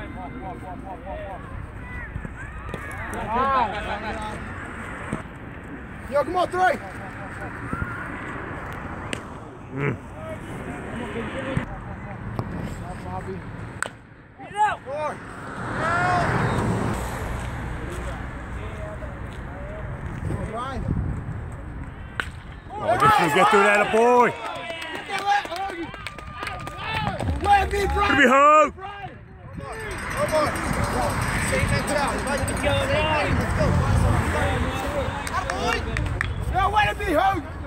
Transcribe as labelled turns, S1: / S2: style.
S1: Yo, come on, 3. Bobby. Get out! 4. Brian.
S2: Oh, get through that, boy.
S1: Let me, Brian.
S2: Give me home.
S1: Come on. Save that out. Let's go. No, let it be home.